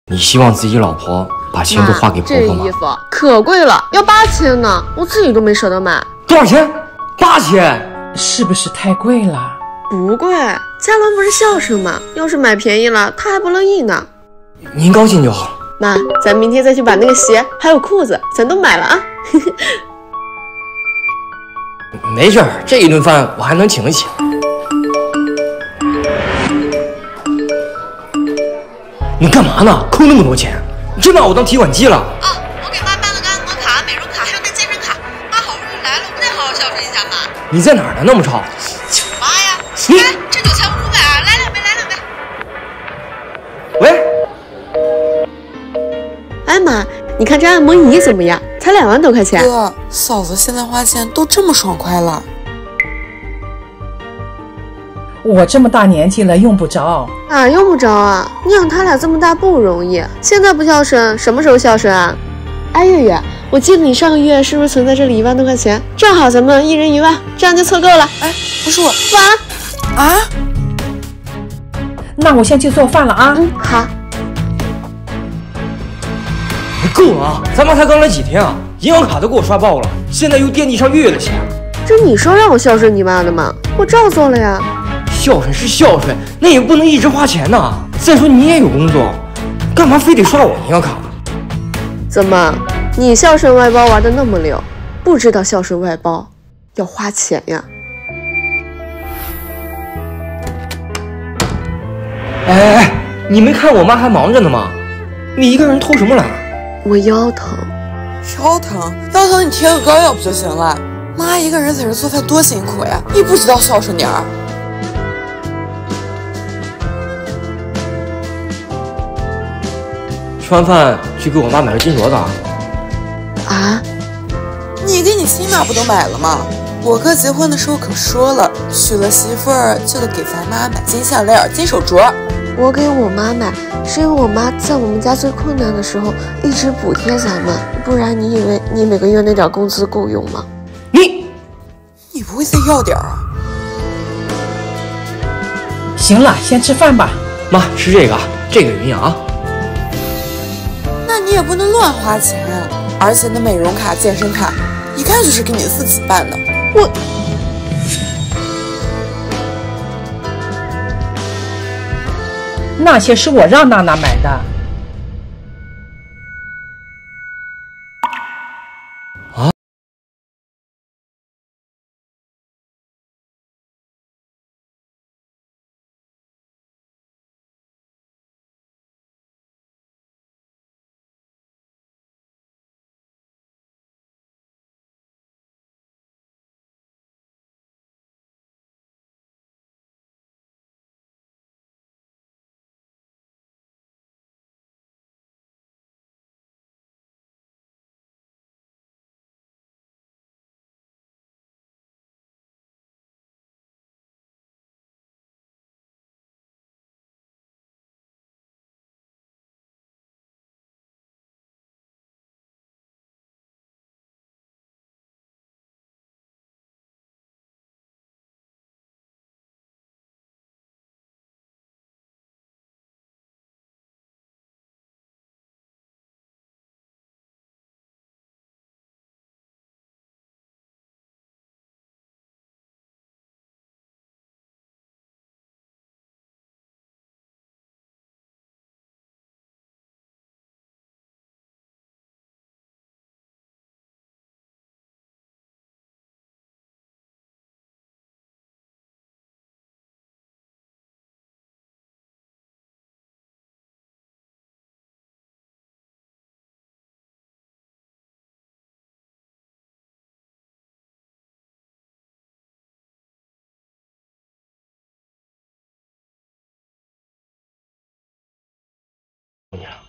你希望自己老婆把钱都花给婆婆吗？ 这衣服可贵了，要8000呢，我自己都没舍得买。 多少钱？8000， 是不是太贵了？ 不贵，嘉伦不是孝顺吗？要是买便宜了，他还不乐意呢。 您高兴就好。 妈，咱明天再去把那个鞋还有裤子咱都买了啊。 没事儿，这一顿饭我还能请得起。你干嘛呢？扣那么多钱，你真把我当提款机了？ 哦，我给妈办了个按摩卡、美容卡，还有那健身卡。妈好不容易来了，我得好好孝顺一下妈。 你在哪儿呢？那么吵！ 妈呀！ 你哎，这酒才500啊，来2杯，来2杯。 喂， 哎妈，你看这按摩仪怎么样？才2万多块钱。 哥，嫂子现在花钱都这么爽快了。 我这么大年纪了，用不着。 啊，用不着啊！你养他俩这么大不容易，现在不孝顺，什么时候孝顺啊？哎，月月，我记得你上个月是不是存在这里1万多块钱？正好咱们1人1万，这样就凑够了。 哎，不是我晚安。 啊， 那我先去做饭了啊。 好。 够了啊！咱妈才刚来几天啊，银行卡都给我刷爆了，现在又惦记上月月的钱。 这你说让我孝顺你妈的吗？我照做了呀。 孝顺是孝顺，那也不能一直花钱呐。再说你也有工作，干嘛非得刷我银行卡？ 怎么，你孝顺外包玩的那么溜，不知道孝顺外包要花钱呀？ 哎，你没看我妈还忙着呢吗？你一个人偷什么懒？ 我腰疼。 腰疼，腰疼你贴个膏药不就行了？妈一个人在这做饭多辛苦呀，你不知道孝顺点儿。 吃完饭去给我妈买个金镯子啊！ 啊？ 你给你亲妈不都买了吗？我哥结婚的时候可说了，娶了媳妇儿就得给咱妈买金项链、金手镯。 我给我妈买，是因为我妈在我们家最困难的时候一直补贴咱们，不然你以为你每个月那点工资够用吗？ 你不会再要点儿啊？ 行了，先吃饭吧。 妈，吃这个，这个有营养啊。 那你也不能乱花钱呀、而且那美容卡、健身卡，一看就是给你自己办的。 我那些是我让娜娜买的。 姑娘。